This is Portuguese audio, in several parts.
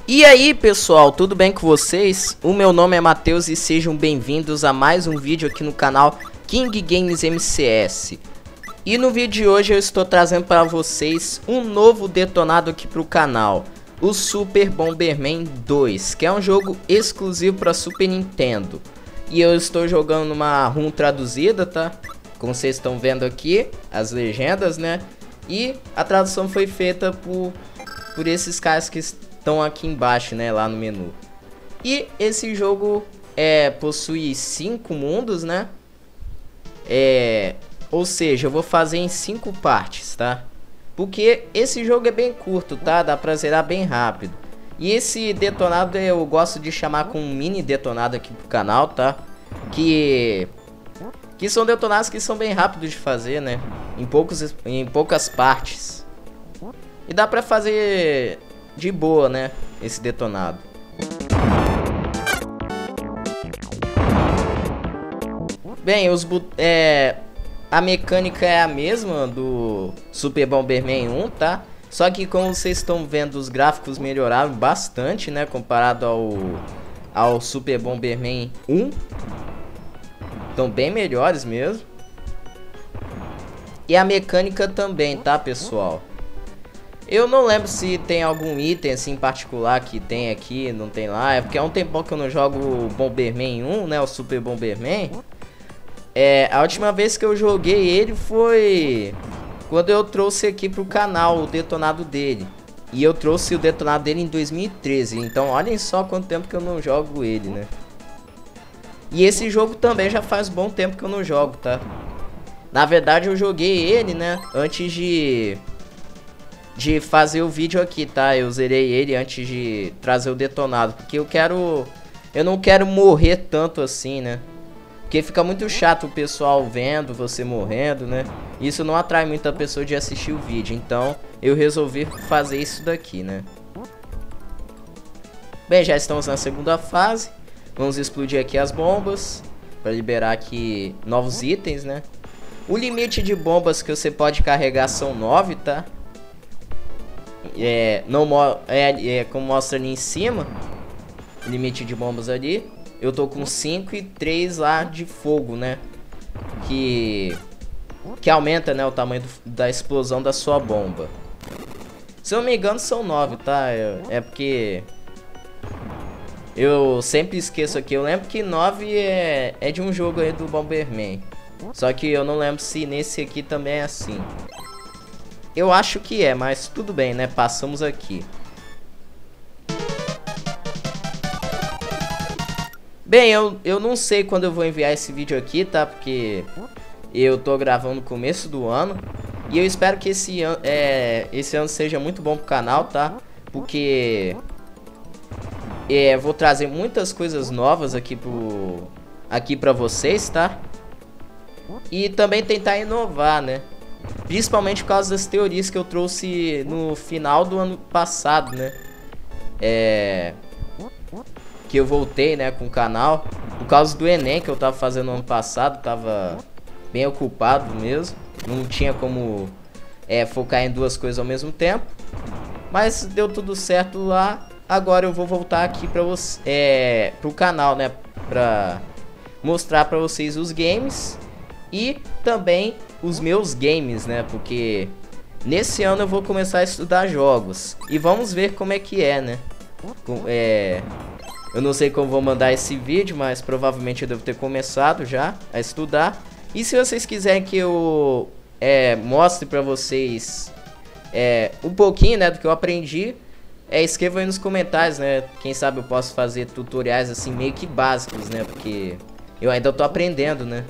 E aí pessoal, tudo bem com vocês? O meu nome é Matheus e sejam bem-vindos a mais um vídeo aqui no canal King Games MCS. E no vídeo de hoje eu estou trazendo para vocês um novo detonado aqui para o canal, o Super Bomberman 2, que é um jogo exclusivo para Super Nintendo. E eu estou jogando numa ROM traduzida, tá? Como vocês estão vendo aqui, as legendas, né? E a tradução foi feita por esses caras que estão aqui embaixo, né? Lá no menu. E esse jogo possui 5 mundos, né? Ou seja, eu vou fazer em 5 partes, tá? Porque esse jogo é bem curto, tá? Dá pra zerar bem rápido. E esse detonado eu gosto de chamar com um mini detonado aqui pro canal, tá? Que são detonados que são bem rápidos de fazer, né? Em poucas partes. E dá pra fazer de boa, né? Esse detonado. Bem, a mecânica é a mesma do Super Bomberman 1, tá? Só que como vocês estão vendo, os gráficos melhoraram bastante, né? Comparado ao Super Bomberman 1. Estão bem melhores mesmo. E a mecânica também, tá, pessoal? Eu não lembro se tem algum item assim particular que tem aqui, não tem lá. É porque há um tempo que eu não jogo o Bomberman 1, né? O Super Bomberman. A última vez que eu joguei ele foi quando eu trouxe aqui pro canal o detonado dele. E eu trouxe o detonado dele em 2013. Então olhem só quanto tempo que eu não jogo ele, né? E esse jogo também já faz bom tempo que eu não jogo, tá? Na verdade eu joguei ele, né? Antes de fazer o vídeo aqui, tá? Eu zerei ele antes de trazer o detonado. Porque eu não quero morrer tanto assim, né? Porque fica muito chato o pessoal vendo você morrendo, né? Isso não atrai muita pessoa de assistir o vídeo. Então eu resolvi fazer isso daqui, né? Bem, já estamos na segunda fase. Vamos explodir aqui as bombas para liberar aqui novos itens, né? O limite de bombas que você pode carregar são 9, tá? Como mostra ali em cima, o limite de bombas ali. Eu tô com 5 e 3 lá de fogo, né? Que aumenta, né, o tamanho da explosão da sua bomba. Se eu não me engano são 9, tá? É porque eu sempre esqueço aqui. Eu lembro que 9 é de um jogo aí do Bomberman. Só que eu não lembro se nesse aqui também é assim. Eu acho que é, mas tudo bem, né? Passamos aqui. Bem, eu não sei quando eu vou enviar esse vídeo aqui, tá? Porque eu tô gravando no começo do ano. E eu espero que esse ano seja muito bom pro canal, tá? Porque eu vou trazer muitas coisas novas aqui pra vocês, tá? E também tentar inovar, né? Principalmente por causa das teorias que eu trouxe no final do ano passado, né? Que eu voltei, né, com o canal. Por causa do Enem que eu tava fazendo no ano passado. Tava bem ocupado mesmo. Não tinha como focar em duas coisas ao mesmo tempo. Mas deu tudo certo lá. Agora eu vou voltar aqui pro canal, né? Pra mostrar pra vocês os games. E também os meus games, né? Porque nesse ano eu vou começar a estudar jogos. E vamos ver como é que é, né? Eu não sei como vou mandar esse vídeo, mas provavelmente eu devo ter começado já a estudar. E se vocês quiserem que eu mostre pra vocês um pouquinho, né, do que eu aprendi, escrevam aí nos comentários, né? Quem sabe eu posso fazer tutoriais assim meio que básicos, né? Porque eu ainda tô aprendendo, né?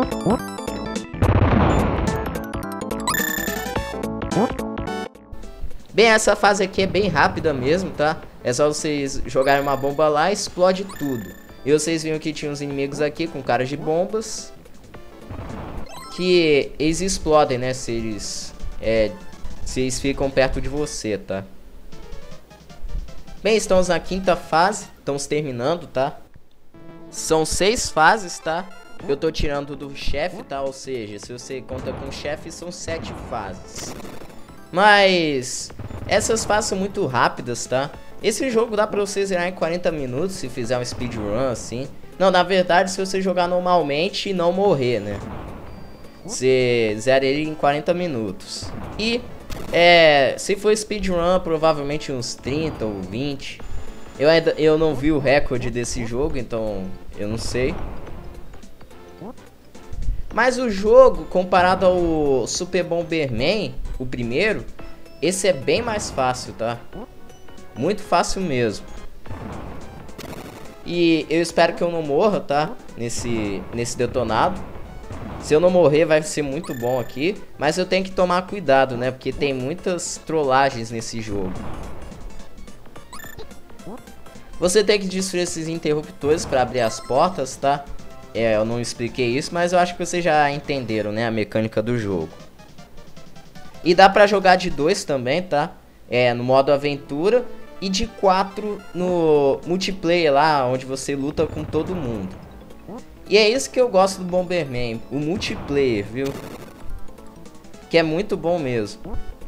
Bem, essa fase aqui é bem rápida mesmo, tá? É só vocês jogarem uma bomba lá e explode tudo. E vocês viram que tinha uns inimigos aqui com caras de bombas. Que eles explodem, né? Se eles ficam perto de você, tá? Bem, estamos na quinta fase. Estamos terminando, tá? São 6 fases, tá? Eu tô tirando do chefe, tá? Ou seja, se você conta com o chefe, são 7 fases. Mas essas fases são muito rápidas, tá? Esse jogo dá pra você zerar em 40 minutos se fizer um speedrun assim. Não, na verdade, se você jogar normalmente e não morrer, né? Você zera ele em 40 minutos. E, se for speedrun, provavelmente uns 30 ou 20. Eu não vi o recorde desse jogo, então eu não sei. Mas o jogo, comparado ao Super Bomberman, o primeiro, esse é bem mais fácil, tá? Muito fácil mesmo. E eu espero que eu não morra, tá? Nesse detonado. Se eu não morrer, vai ser muito bom aqui. Mas eu tenho que tomar cuidado, né? Porque tem muitas trollagens nesse jogo. Você tem que destruir esses interruptores para abrir as portas, tá? Eu não expliquei isso, mas eu acho que vocês já entenderam, né? A mecânica do jogo. E dá pra jogar de 2 também, tá? No modo aventura. E de 4 no multiplayer lá, onde você luta com todo mundo. E é isso que eu gosto do Bomberman, o multiplayer, viu? Que é muito bom mesmo.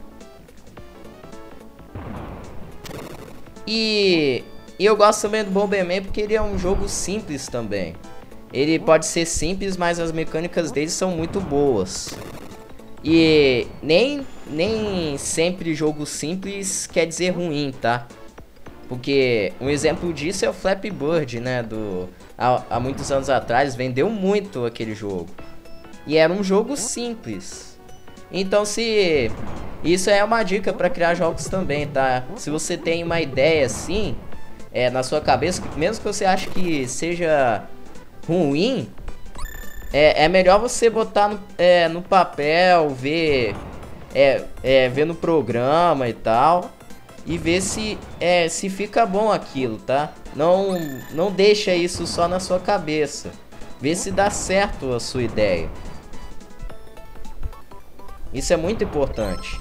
E eu gosto também do Bomberman porque ele é um jogo simples também. Ele pode ser simples, mas as mecânicas dele são muito boas. E nem sempre jogo simples quer dizer ruim, tá? Porque um exemplo disso é o Flappy Bird, né? Há muitos anos atrás, vendeu muito aquele jogo. E era um jogo simples. Então isso é uma dica para criar jogos também, tá? Se você tem uma ideia assim, na sua cabeça, mesmo que você ache que seja ruim, é melhor você botar no papel, ver no programa e tal. E ver se fica bom aquilo, tá? Não deixa isso só na sua cabeça. Vê se dá certo a sua ideia. Isso é muito importante.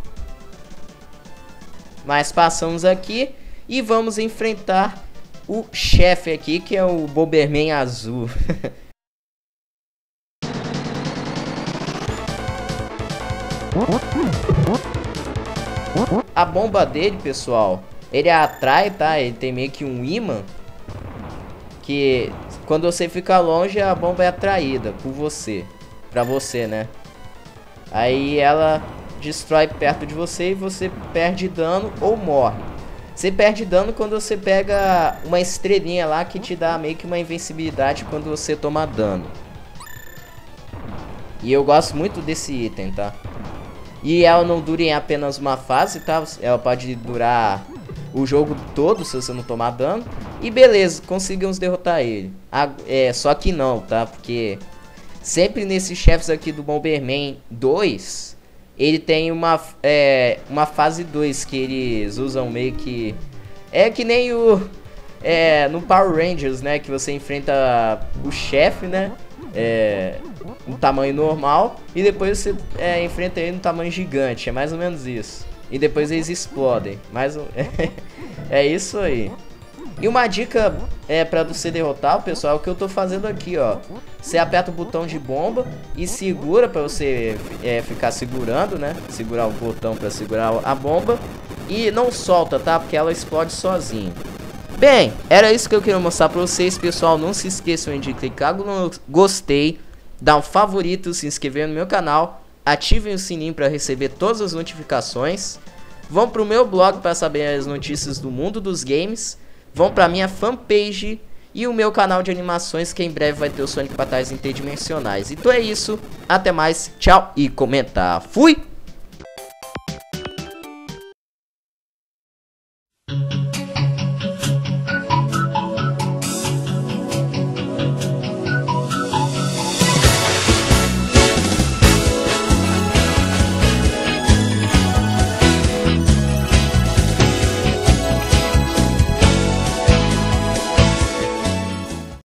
Mas passamos aqui e vamos enfrentar o chefe aqui, que é o Bomberman azul. A bomba dele, pessoal, ele atrai, tá? Ele tem meio que um imã, que quando você fica longe, a bomba é atraída por você, pra você, né? Aí ela destrói perto de você e você perde dano ou morre. Você perde dano quando você pega uma estrelinha lá que te dá meio que uma invencibilidade quando você toma dano. E eu gosto muito desse item, tá? E ela não dura em apenas uma fase, tá? Ela pode durar o jogo todo se você não tomar dano. E beleza, conseguimos derrotar ele. Só que não, tá? Porque sempre nesses chefes aqui do Bomberman 2, ele tem uma fase 2 que eles usam meio que... É que nem no Power Rangers, né? Que você enfrenta o chefe, né? Um tamanho normal e depois você enfrenta ele no tamanho gigante. É mais ou menos isso. E depois eles explodem. É isso aí. E uma dica pra você derrotar o pessoal, o que eu tô fazendo aqui, ó. Você aperta o botão de bomba e segura pra você ficar segurando, né? Segurar o botão pra segurar a bomba. E não solta, tá? Porque ela explode sozinha. Bem, era isso que eu queria mostrar pra vocês, pessoal. Não se esqueçam de clicar no gostei, dar um favorito, se inscrever no meu canal, ativem o sininho para receber todas as notificações. Vão pro meu blog para saber as notícias do mundo dos games. Vão pra minha fanpage e o meu canal de animações, que em breve vai ter o Sonic Batalhas Interdimensionais. Então é isso, até mais, tchau e comentar. Fui!